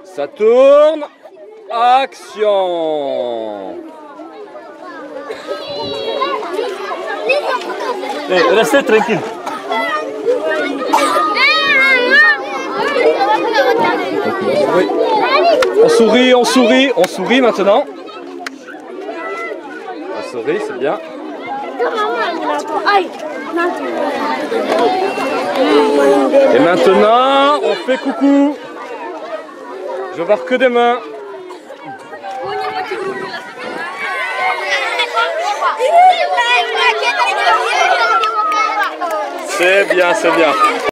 Ça tourne. Action. Restez tranquille. Oui. On sourit maintenant. On sourit, c'est bien. Et maintenant, on fait coucou. Je vais voir que des mains. C'est bien, c'est bien.